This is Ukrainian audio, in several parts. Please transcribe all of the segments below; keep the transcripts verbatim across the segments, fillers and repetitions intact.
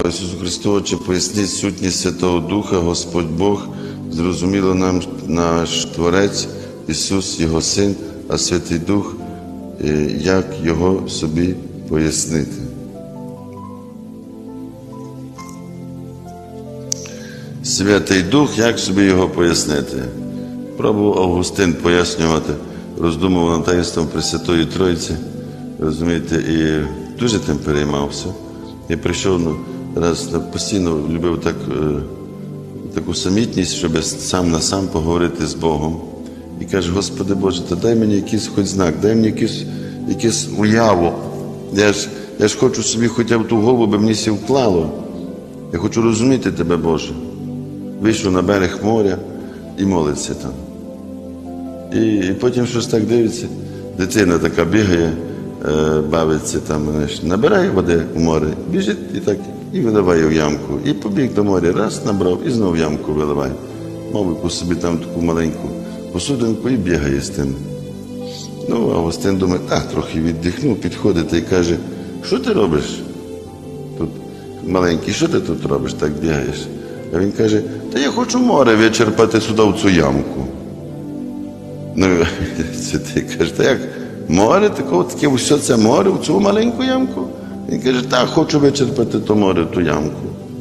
Слава Ісусу Христу, чи поясніть сутність Святого Духа, Господь Бог, зрозуміло нам наш Творець, Ісус, Його Син, а Святий Дух, як Його собі пояснити. Святий Дух, як собі Його пояснити? Пробував Августин пояснювати, роздумував над таїнством Пресвятої Троїці, розумієте, і дуже тим переймався. Я прийшов, ну, раз постійно любив так, е, таку самітність, щоб сам на сам поговорити з Богом. І каже: Господи Боже, та дай мені якийсь хоч знак, дай мені якийсь, якийсь уяву. Я ж, я ж хочу собі хоча б ту голову, би мені сі вклало. Я хочу розуміти Тебе, Боже. Вийшов на берег моря і молиться там. І, і потім щось так дивиться, дитина така бігає, е, бавиться там, знаєш, набирає води в море, біжить і так, і виливає в ямку. І побіг до моря, раз набрав, і знову в ямку виливає. Мов яку собі там таку маленьку посудинку і бігає з тим. Ну, Августин думає, так, трохи віддихнув, підходить і каже: що ти робиш тут, маленький, що ти тут робиш, так бігаєш? А він каже: та я хочу море вичерпати сюди, в цю ямку. Ну, святий каже: та як море, такого, таке все це море в цю маленьку ямку? Він каже: так, хочу вичерпати то море, ту ямку.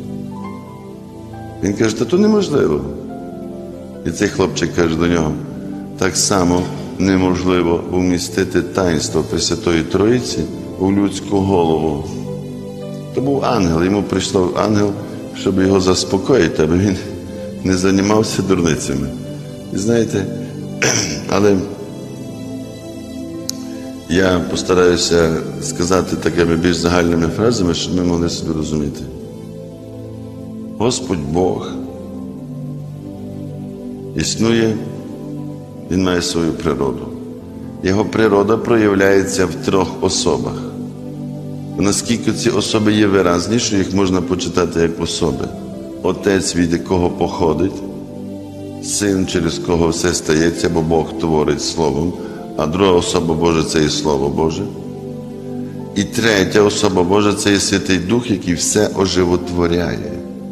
Він каже: та то неможливо. І цей хлопчик каже до нього: так само неможливо вмістити таїнство Пресвятої Троїці у людську голову. То був ангел, йому прийшов ангел, щоб його заспокоїти, аби він не займався дурницями. І знаєте, але я постараюся сказати такими більш загальними фразами, щоб ми могли собі розуміти. Господь Бог існує, Він має свою природу. Його природа проявляється в трьох особах. Наскільки ці особи є виразні, що їх можна почитати як особи. Отець, від якого походить, Син, через кого все стається, бо Бог творить Словом, а друга особа Божа – це і Слово Боже. І третя особа Божа – це і Святий Дух, який все оживотворяє.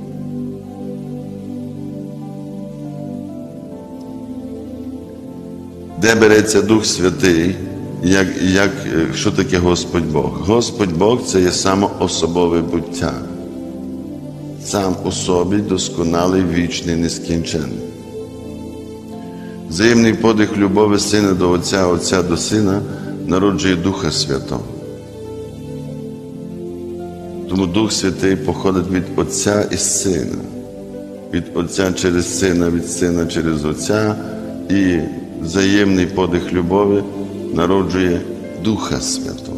Де береться Дух Святий, як, як, що таке Господь Бог? Господь Бог – це є самоособове буття. Сам у собі досконалий, вічний, нескінченний. Взаємний подих любові Сина до Отця, Отця до Сина народжує Духа Святого. Тому Дух Святий походить від Отця і Сина. Від Отця через Сина, від Сина через Отця. І взаємний подих любові народжує Духа Святого.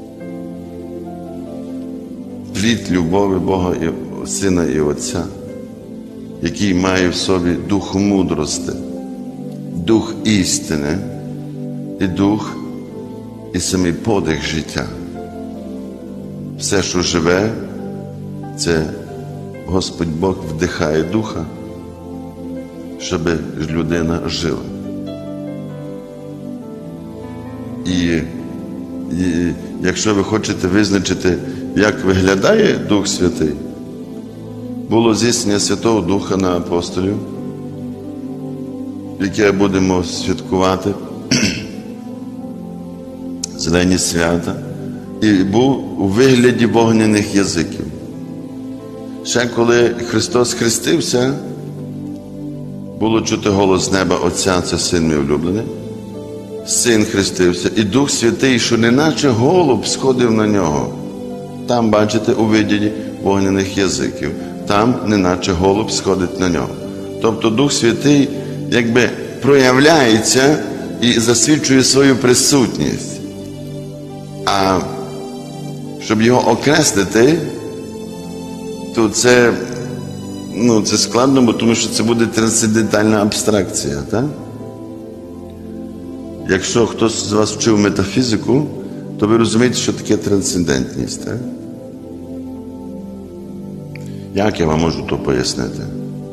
Плід любові Бога і Сина і Отця, який має в собі дух мудрости, дух істини і дух, і самий подих життя. Все, що живе, це Господь Бог вдихає духа, щоб людина жила. І, і якщо ви хочете визначити, як виглядає Дух Святий, було здійснення Святого Духа на апостолів, яке будемо святкувати, зелені свята, і був у вигляді вогняних язиків. Ще коли Христос хрестився, було чути голос неба: Отця, це Син мій улюблений. Син хрестився, і Дух Святий, що неначе голуб, сходив на нього. Там, бачите, у виді вогняних язиків. Там, неначе голуб, сходить на нього. Тобто Дух Святий, якби, проявляється і засвідчує свою присутність. А щоб його окреслити, то це, ну, це складно, бо тому що це буде трансцендентальна абстракція, так? Якщо хтось з вас вчив метафізику, то ви розумієте, що таке трансцендентність, так? Як я вам можу то пояснити?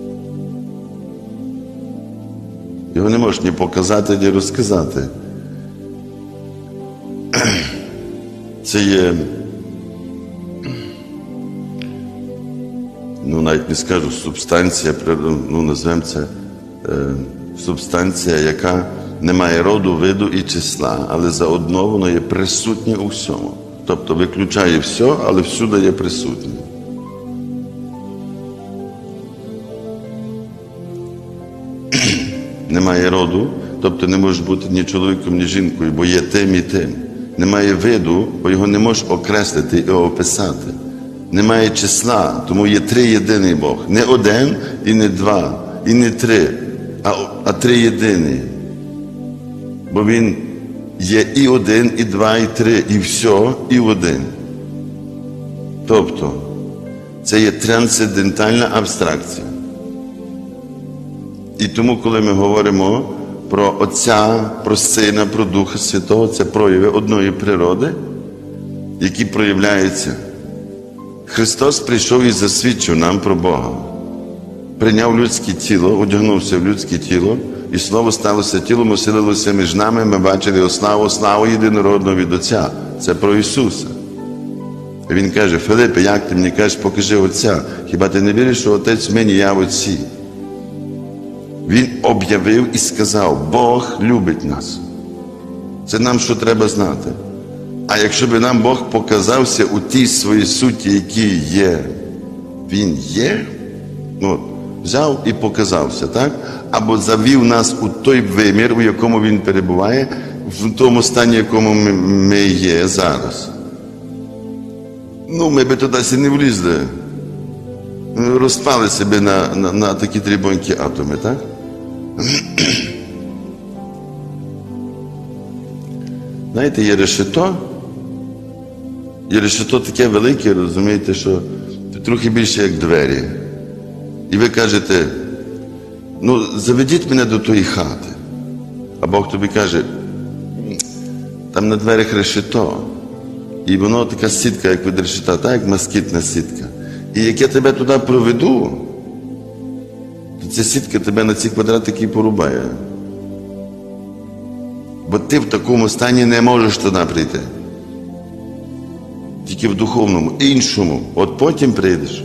Його не можеш ні показати, ні розказати. Це є ну навіть не скажу, субстанція, ну назвемо це е, субстанція, яка не має роду, виду і числа, але заодно воно є присутнє у всьому. Тобто виключає все, але всюди є присутнє. Немає роду, тобто не може бути ні чоловіком, ні жінкою, бо є тим і тим. Немає виду, бо його не можеш окреслити і описати. Немає числа, тому є триєдиний Бог. Не один і не два, і не три, а, а триєдиний. Бо Він є і один, і два, і три, і все, і один. Тобто, це є трансцендентальна абстракція. І тому, коли ми говоримо про Отця, про Сина, про Духа Святого, це прояви одної природи, які проявляються. Христос прийшов і засвідчив нам про Бога. Прийняв людське тіло, одягнувся в людське тіло, і Слово сталося тілом, оселилося між нами, ми бачили його славу, славу єдинородного від Отця. Це про Ісуса. І Він каже: Филипе, як ти мені кажеш, покажи Отця? Хіба ти не віриш, що Отець в мені, я в Отці? Він об'явив і сказав: Бог любить нас. Це нам що треба знати. А якщо б нам Бог показався у тій своїй суті, якій є, Він є, ну, взяв і показався, так? Або завів нас у той вимір, у якому Він перебуває, в тому стані, в якому ми, ми є зараз. Ну, ми би туди не влізли. Розпали себе на, на, на такі дрібонькі атоми, так? Знаєте, є решето, є решето таке велике, розумієте, що трохи більше як двері. І ви кажете: ну, заведіть мене до тої хати. А Бог тобі каже: там на дверях решето. І воно така сітка, як від решета, так, як москітна сітка. І як я тебе туди проведу, то ця сітка тебе на ці квадратики порубає. Бо ти в такому стані не можеш туди прийти. Тільки в духовному, іншому. От потім прийдеш.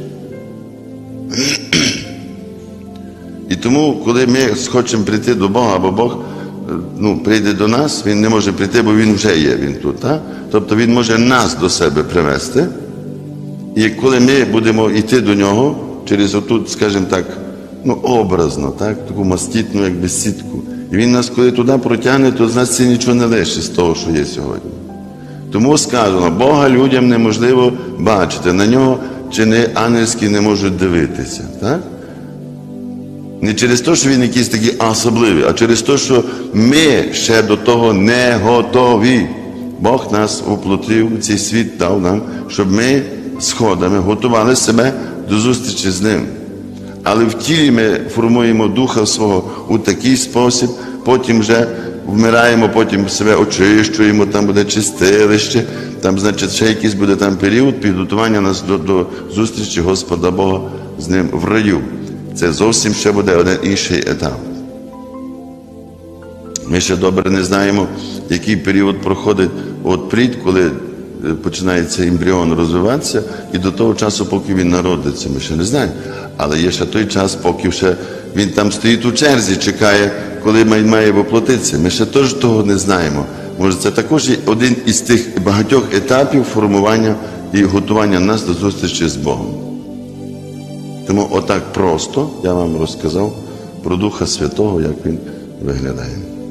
І тому, коли ми хочемо прийти до Бога, або Бог, ну, прийде до нас, Він не може прийти, бо Він вже є, Він тут. Так? Тобто Він може нас до себе привести. І коли ми будемо йти до Нього, через отут, скажімо так, ну, образно, так, таку москітну, якби сітку. І Він нас, коли туди протягне, то з нас це нічого не лишить з того, що є сьогодні. Тому сказано: Бога людям неможливо бачити, на Нього чини ангельські не можуть дивитися. Так? Не через те, що Він якийсь такий особливий, а через те, що ми ще до того не готові. Бог нас воплотив, цей світ дав нам, щоб ми сходами готували себе до зустрічі з Ним. Але в тілі ми формуємо духа свого у такий спосіб, потім вже вмираємо, потім себе очищуємо, там буде чистилище, там, значить, ще якийсь буде там період підготування нас до, до зустрічі Господа Бога з Ним в раю. Це зовсім ще буде один інший етап. Ми ще добре не знаємо, який період проходить от плід, коли починається ембріон розвиватися, і до того часу, поки він народиться, ми ще не знаємо. Але є ще той час, поки ще він там стоїть у черзі, чекає, коли має воплотитися. Ми ще теж того не знаємо. Може, це також один із тих багатьох етапів формування і готування нас до зустрічі з Богом. Тому отак просто я вам розказав про Духа Святого, як він виглядає.